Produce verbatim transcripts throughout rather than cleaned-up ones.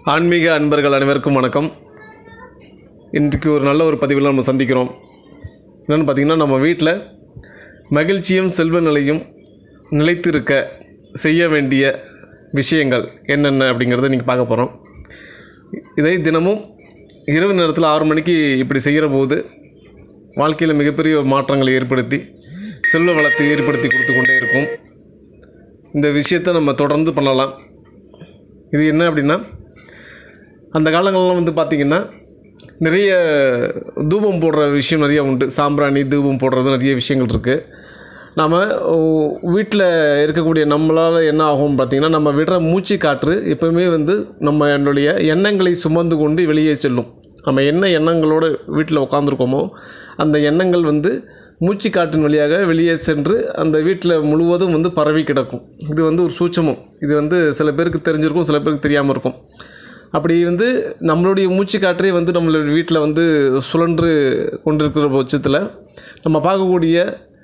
ஆன்மீக அன்பர்கள் அனைவருக்கும் வணக்கம். இன்றைக்கு ஒரு நல்ல ஒரு பதிவில் நம்ம சந்திக்கிறோம். என்னென்னு பார்த்திங்கன்னா, நம்ம வீட்டில் மகிழ்ச்சியும் செல்வ நிலையும் நிலைத்திருக்க செய்ய வேண்டிய விஷயங்கள் என்னென்ன அப்படிங்கிறத நீங்கள் பார்க்க போகிறோம். இதை தினமும் இரவு நேரத்தில் ஆறு மணிக்கு இப்படி செய்கிற போது வாழ்க்கையில் மிகப்பெரிய மாற்றங்களை ஏற்படுத்தி செல்வ வளத்தை ஏற்படுத்தி கொடுத்து கொண்டே இருக்கும். இந்த விஷயத்தை நம்ம தொடர்ந்து பண்ணலாம். இது என்ன அப்படின்னா, அந்த காலங்கள்லாம் வந்து பார்த்திங்கன்னா நிறைய தூபம் போடுற விஷயம் நிறைய உண்டு. சாம்பிராணி தூபம் போடுறது நிறைய விஷயங்கள் இருக்குது. நாம் வீட்டில் இருக்கக்கூடிய நம்மளால் என்ன ஆகும் பார்த்திங்கன்னா, நம்ம விடுற மூச்சு காற்று எப்போவுமே வந்து நம்ம என்னுடைய எண்ணங்களை சுமந்து கொண்டு வெளியே செல்லும். நம்ம என்ன எண்ணங்களோடு வீட்டில் உட்காந்துருக்கோமோ அந்த எண்ணங்கள் வந்து மூச்சு காற்றின் வழியாக வெளியே சென்று அந்த வீட்டில் முழுவதும் வந்து பரவி கிடக்கும். இது வந்து ஒரு சூட்சமம். இது வந்து சில பேருக்கு தெரிஞ்சிருக்கும், சில பேருக்கு தெரியாமல் இருக்கும். அப்படி வந்து நம்மளுடைய மூச்சு காற்றே வந்து நம்மளுடைய வீட்டில் வந்து சுழன்று கொண்டிருக்கிற பட்சத்தில் நம்ம பார்க்கக்கூடிய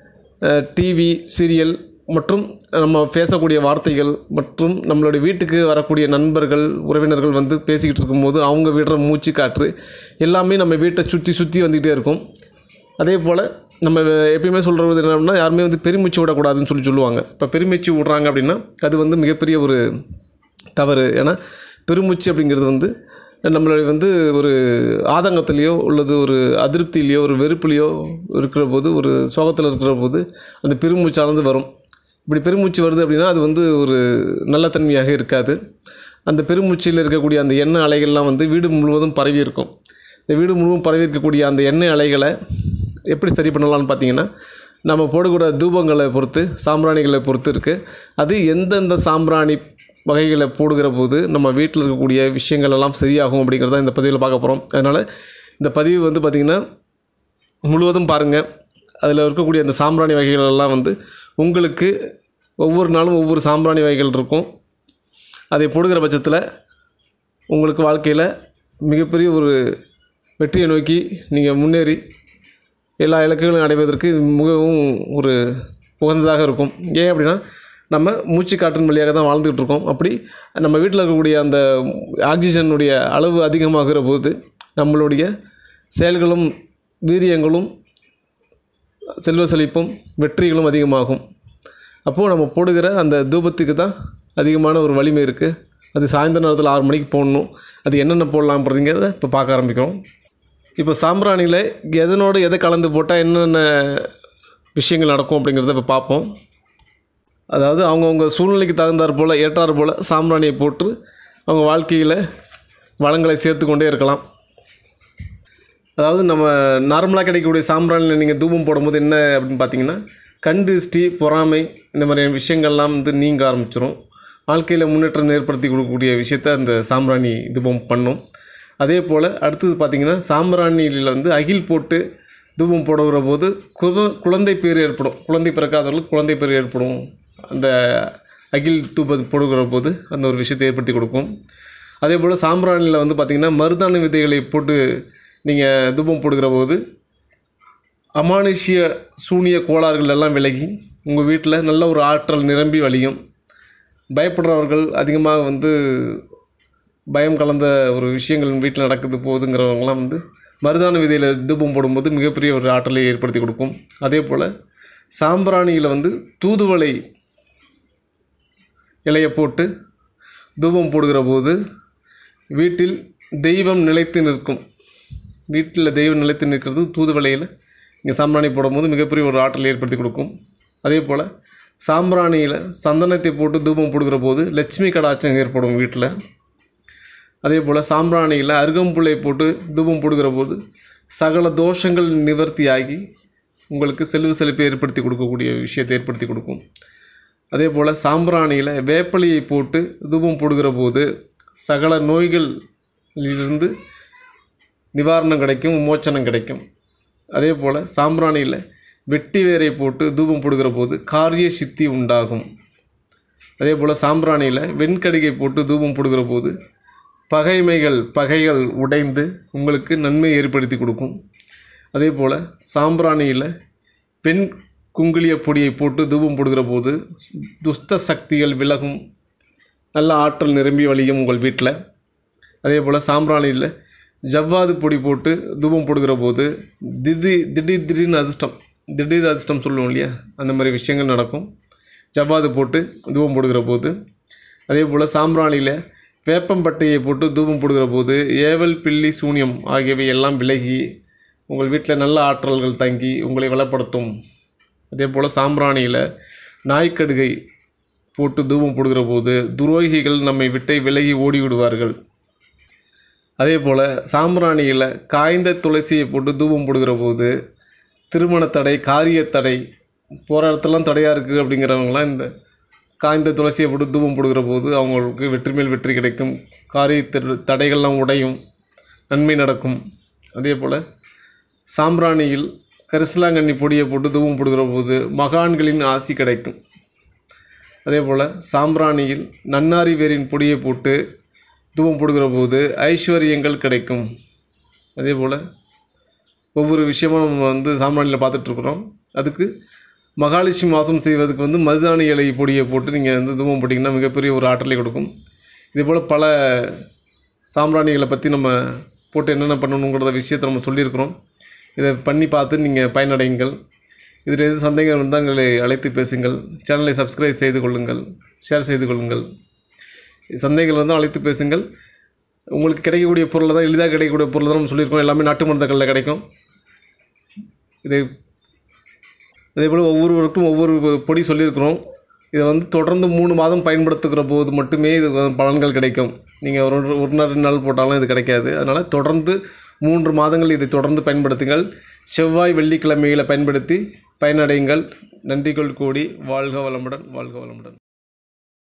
டிவி சீரியல் மற்றும் நம்ம பேசக்கூடிய வார்த்தைகள் மற்றும் நம்மளுடைய வீட்டுக்கு வரக்கூடிய நண்பர்கள் உறவினர்கள் வந்து பேசிக்கிட்டு இருக்கும்போது அவங்க விடுற மூச்சு காற்று எல்லாமே நம்ம வீட்டை சுற்றி சுற்றி வந்துக்கிட்டே இருக்கும். அதே போல் நம்ம எப்பயுமே சொல்கிறது என்ன அப்படின்னா, யாருமே வந்து பெருமூச்சு விடக்கூடாதுன்னு சொல்லி சொல்லுவாங்க. இப்போ பெருமூச்சு விட்றாங்க அப்படின்னா அது வந்து மிகப்பெரிய ஒரு தவறு. ஏன்னா பெருமூச்சு அப்படிங்கிறது வந்து நம்மளுடைய வந்து ஒரு ஆதங்கத்திலையோ அல்லது ஒரு அதிருப்தியிலையோ ஒரு வெறுப்புலையோ இருக்கிற போது, ஒரு சோகத்தில் இருக்கிற போது அந்த பெருமூச்சானது வரும். இப்படி பெருமூச்சு வருது அப்படின்னா அது வந்து ஒரு நல்ல தன்மையாக இருக்காது. அந்த பெருமூச்சியில் இருக்கக்கூடிய அந்த எண்ணெய் அலைகள்லாம் வந்து வீடு முழுவதும் பரவி இருக்கும். இந்த வீடு முழுவதும் பரவி இருக்கக்கூடிய அந்த எண்ணெய் அலைகளை எப்படி சரி பண்ணலான்னு பார்த்தீங்கன்னா, நம்ம போடக்கூடிய தூபங்களை பொறுத்து, சாம்பிராணிகளை பொறுத்து இருக்குது. அது எந்தெந்த சாம்பிராணி வகைகளை போடுகிற போது நம்ம வீட்டில் இருக்கக்கூடிய விஷயங்கள் எல்லாம் சரியாகும் அப்படிங்கிறத இந்த பதிவில் பார்க்க போகிறோம். அதனால் இந்த பதிவு வந்து பார்த்திங்கன்னா முழுவதும் பாருங்கள். அதில் இருக்கக்கூடிய அந்த சாம்பிராணி வகைகள் எல்லாம் வந்து உங்களுக்கு ஒவ்வொரு நாளும் ஒவ்வொரு சாம்பிராணி வகைகள் இருக்கும். அதை போடுகிற பட்சத்தில் உங்களுக்கு வாழ்க்கையில் மிகப்பெரிய ஒரு வெற்றியை நோக்கி நீங்கள் முன்னேறி எல்லா இலக்குகளையும் அடைவதற்கு மிகவும் ஒரு உகந்ததாக இருக்கும். ஏன் அப்படின்னா, நம்ம மூச்சு காற்றின் வழியாக தான் வாழ்ந்துக்கிட்டு இருக்கோம். அப்படி நம்ம வீட்டில் இருக்கக்கூடிய அந்த ஆக்சிஜனுடைய அளவு அதிகமாகிற போது நம்மளுடைய செயல்களும் வீரியங்களும் செல்வ செழிப்பும் வெற்றிகளும் அதிகமாகும். அப்போது நம்ம போடுகிற அந்த தூபத்துக்கு தான் அதிகமான ஒரு வலிமை இருக்குது. அது சாயந்தர நேரத்தில் ஆறு மணிக்கு போடணும். அது என்னென்ன போடலாம்ன்றதுங்கிறத இப்போ பார்க்க ஆரம்பிக்கிறோம். இப்போ சாம்பிராணியில் எதனோடு எதை கலந்து போட்டால் என்னென்ன விஷயங்கள் நடக்கும் அப்படிங்கிறத இப்போ பார்ப்போம். அதாவது அவங்கவுங்க சூழ்நிலைக்கு தகுந்தாற் போல் ஏற்றாறு போல் சாம்பிராணியை போட்டு அவங்க வாழ்க்கையில் வளங்களை சேர்த்து கொண்டே இருக்கலாம். அதாவது நம்ம நார்மலாக கிடைக்கக்கூடிய சாம்பிராணியில் நீங்கள் தூபம் போடும்போது என்ன அப்படின்னு பார்த்தீங்கன்னா, கண் திருஷ்டி, பொறாமை, இந்த மாதிரியான விஷயங்கள்லாம் வந்து நீங்க ஆரம்பிச்சிடும். வாழ்க்கையில் முன்னேற்றம் ஏற்படுத்தி கொடுக்கக்கூடிய விஷயத்தை அந்த சாம்பிராணி தூபம் பண்ணும். அதே போல் அடுத்தது பார்த்திங்கன்னா, சாம்பிராணியில் வந்து அகில் போட்டு தூபம் போடுகிற போது குத குழந்தை பேர் ஏற்படும். குழந்தை பிறக்காதவர்களுக்கு குழந்தை பேர் ஏற்படும். அந்த அகில் தூபம் போடுகிற போது அந்த ஒரு விஷயத்தை ஏற்படுத்தி கொடுக்கும். அதே போல் சாம்பிராணியில் வந்து பார்த்திங்கன்னா, மருதாணி விதைகளை போட்டு நீங்கள் தூபம் போடுகிற போது அமானுஷ்ய சூனிய கோளாறுகள் எல்லாம் விலகி உங்கள் வீட்டில் நல்ல ஒரு ஆற்றல் நிரம்பி வழியும். பயப்படுறவர்கள், அதிகமாக வந்து பயம் கலந்த ஒரு விஷயங்கள் வீட்டில் நடக்குது போகுதுங்கிறவங்களாம் வந்து மருதாணி விதையில் தூபம் போடும்போது மிகப்பெரிய ஒரு ஆற்றலை ஏற்படுத்தி கொடுக்கும். அதே போல் சாம்பிராணியில் வந்து தூதுவளை இலையை போட்டு தூபம் போடுகிற போது வீட்டில் தெய்வம் நிலைத்து நிற்கும். வீட்டில் தெய்வம் நிலைத்து நிற்கிறது தூதுவளையில் இங்கே சாம்பிராணி போடும்போது மிகப்பெரிய ஒரு ஆற்றலை ஏற்படுத்தி கொடுக்கும். அதே போல் சாம்பிராணியில் சந்தனத்தை போட்டு தூபம் போடுகிற போது லட்சுமி கடாட்சம் ஏற்படும் வீட்டில். அதே போல் சாம்பிராணியில் அருகம்புல்லை போட்டு தூபம் போடுகிற போது சகல தோஷங்கள் நிவர்த்தியாகி உங்களுக்கு செல்வ செழிப்பை ஏற்படுத்தி கொடுக்கக்கூடிய விஷயத்தை ஏற்படுத்தி கொடுக்கும். அதே போல் சாம்பிராணியில் வேப்பலையை போட்டு தூபம் போடுகிற போது சகல நோய்களிலிருந்து நிவாரணம் கிடைக்கும், விமோச்சனம் கிடைக்கும். அதே போல் சாம்பிராணியில் வெட்டி வேரை போட்டு தூபம் போடுகிற போது காரிய சித்தி உண்டாகும். அதே போல் சாம்பிராணியில் வெண்கடிகை போட்டு தூபம் போடுகிற போது பகைமைகள் பகைகள் உடைந்து உங்களுக்கு நன்மை ஏற்படுத்தி கொடுக்கும். அதே போல் சாம்பிராணியில் பெண் குங்குளிய பொடியை போட்டு தூபம் போடுகிற போது துஷ்ட சக்திகள் விலகும், நல்ல ஆற்றல் நிரம்பி வழியும் உங்கள் வீட்டில். அதே போல் சாம்பிராணியில் ஜவ்வாது பொடி போட்டு தூபம் போடுகிற போது திடீர் திடீர் திடீர்னு அதிர்ஷ்டம் திடீர் அதிர்ஷ்டம் சொல்லுவோம் இல்லையா, அந்த மாதிரி விஷயங்கள் நடக்கும் ஜவ்வாது போட்டு தூபம் போடுகிற போது. அதே போல் சாம்பிராணியில் வேப்பம்பட்டையை போட்டு தூபம் போடுகிற போது ஏவல் பில்லி சூனியம் ஆகியவை எல்லாம் விலகி உங்கள் வீட்டில் நல்ல ஆற்றல்கள் தங்கி உங்களை வளப்படுத்தும். அதே போல் சாம்பிராணியில் நாய்க்கடுகை போட்டு தூபம் போடுகிற போது துரோகிகள் நம்மை விட்டை விலகி ஓடி விடுவார்கள். அதே போல் சாம்பிராணியில் காய்ந்த துளசியை போட்டு தூபம் போடுகிற போது திருமண தடை, காரிய தடை, போகிற இடத்துலாம் தடையாக இருக்குது அப்படிங்கிறவங்களாம் இந்த காய்ந்த துளசியை போட்டு தூபம் போடுகிற போது அவங்களுக்கு வெற்றி மேல் வெற்றி கிடைக்கும், காரிய தடைகள்லாம் உடையும், நன்மை நடக்கும். அதே போல் சாம்பிராணியில் கரிசலாங்கண்ணி பொடியை போட்டு தூபம் போடுகிற போது மகான்களின் ஆசி கிடைக்கும். அதே போல் சாம்பிராணியில் நன்னாரி வேரின் பொடியை போட்டு தூபம் போடுகிற போது ஐஸ்வர்யங்கள் கிடைக்கும். அதே போல் ஒவ்வொரு விஷயமும் நம்ம வந்து சாம்பிராணியில் பார்த்துட்ருக்குறோம். அதுக்கு மகாலட்சுமி வாசம் செய்வதுக்கு வந்து மருதாணி இலை பொடியை போட்டு நீங்கள் வந்து தூபம் போட்டிங்கன்னா மிகப்பெரிய ஒரு ஆற்றலை கொடுக்கும். இதே போல் பல சாம்பிராணிகளை பற்றி நம்ம போட்டு என்னென்ன பண்ணணுங்கிறத விஷயத்தை நம்ம சொல்லியிருக்கிறோம். இதை பண்ணி பார்த்து நீங்கள் பயனடையுங்கள். இதில் எது சந்தேகம் இருந்தால் எங்களை அழைத்து பேசுங்கள். சேனலை சப்ஸ்கிரைப் செய்து கொள்ளுங்கள், ஷேர் செய்து கொள்ளுங்கள். சந்தேகங்கள் இருந்தால் அழைத்து பேசுங்கள். உங்களுக்கு கிடைக்கக்கூடிய பொருளை தான், எளிதாக கிடைக்கக்கூடிய பொருளை தான் நம்ம சொல்லியிருக்கோம். எல்லாமே நாட்டு மருந்துகளில் கிடைக்கும். இதை அதே போல் ஒவ்வொருவருக்கும் ஒவ்வொரு பொடி சொல்லியிருக்கிறோம். இதை வந்து தொடர்ந்து மூணு மாதம் பயன்படுத்துகிற போது மட்டுமே இது பலன்கள் கிடைக்கும். நீங்கள் ஒரு ஒரு நாள் ரெண்டு நாள் போட்டாலும் இது கிடைக்காது. அதனால் தொடர்ந்து மூன்று மாதங்கள் இதை தொடர்ந்து பயன்படுத்துங்கள். செவ்வாய் வெள்ளிக்கிழமைகளை பயன்படுத்தி பயனடையுங்கள். நன்றிகள் கூடி. வாழ்க வளமுடன், வாழ்க வளமுடன்.